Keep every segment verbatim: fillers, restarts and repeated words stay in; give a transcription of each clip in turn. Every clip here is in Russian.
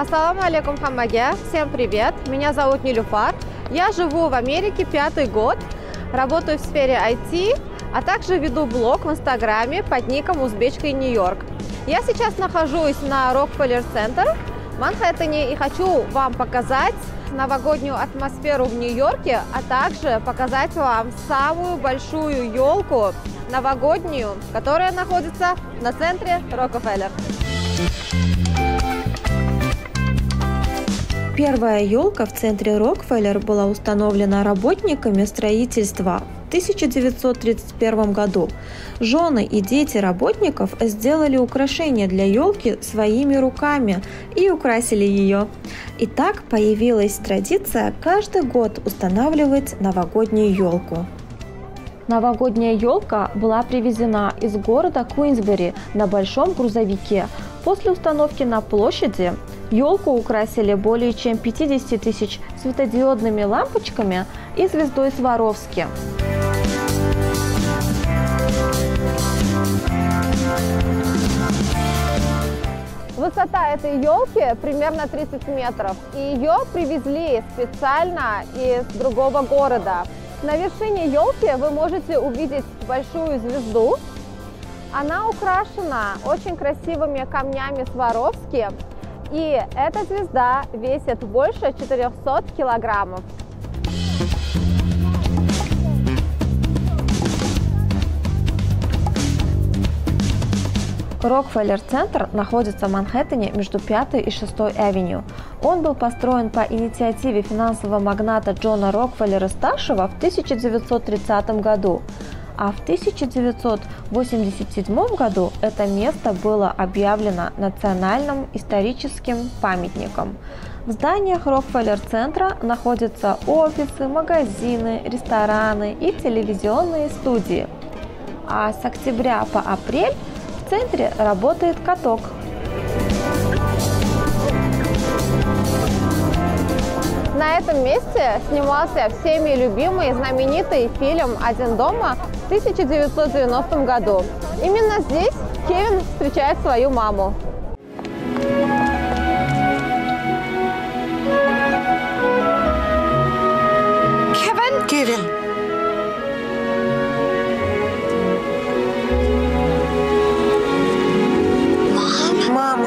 Ассаламу алейкум, хаммаге. Всем привет. Меня зовут Нилюфар. Я живу в Америке пятый год, работаю в сфере ай ти, а также веду блог в Инстаграме под ником Узбечка Нью-Йорк. Я сейчас нахожусь на Рокфеллер-центр в Манхэттене и хочу вам показать новогоднюю атмосферу в Нью-Йорке, а также показать вам самую большую елку новогоднюю, которая находится на центре Рокфеллер. Первая елка в центре Рокфеллер была установлена работниками строительства в тысяча девятьсот тридцать первом году. Жены и дети работников сделали украшения для елки своими руками и украсили ее. И так появилась традиция каждый год устанавливать новогоднюю елку. Новогодняя елка была привезена из города Куинсбери на большом грузовике. После установки на площади елку украсили более чем пятьдесят тысяч светодиодными лампочками и звездой Сваровски. Высота этой елки примерно тридцать метров, и ее привезли специально из другого города. На вершине елки вы можете увидеть большую звезду. Она украшена очень красивыми камнями Сваровски, и эта звезда весит больше четырёхсот килограммов. Рокфеллер-центр находится в Манхэттене между пятой и шестой авеню. Он был построен по инициативе финансового магната Джона Рокфеллера-старшего в тысяча девятьсот тридцатом году, а в тысяча девятьсот восемьдесят седьмом году это место было объявлено национальным историческим памятником. В зданиях Рокфеллер-центра находятся офисы, магазины, рестораны и телевизионные студии. А с октября по апрель в центре работает каток. На этом месте снимался всеми любимый и знаменитый фильм «Один дома» в тысяча девятьсот девяностом году. Именно здесь Кевин встречает свою маму. Кевин? Кевин. Мама.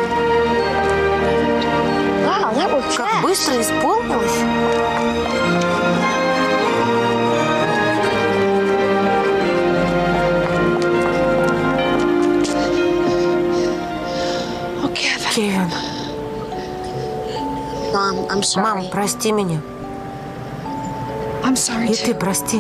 Как быстро исполнилось. Кевин. Мам, прости меня. И ты прости.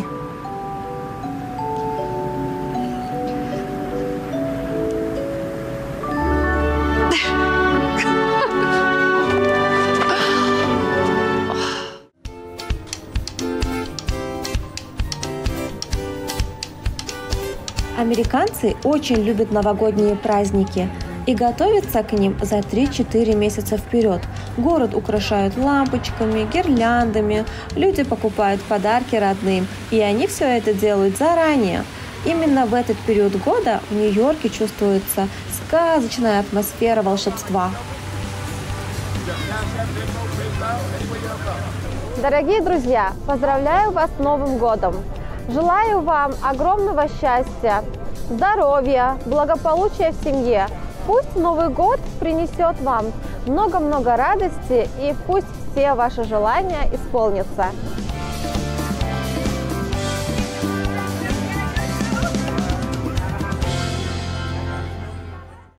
Американцы очень любят новогодние праздники и готовятся к ним за три-четыре месяца вперед. Город украшают лампочками, гирляндами, люди покупают подарки родным, и они все это делают заранее. Именно в этот период года в Нью-Йорке чувствуется сказочная атмосфера волшебства. Дорогие друзья, поздравляю вас с Новым годом! Желаю вам огромного счастья, здоровья, благополучия в семье. Пусть Новый год принесет вам много-много радости, и пусть все ваши желания исполнятся.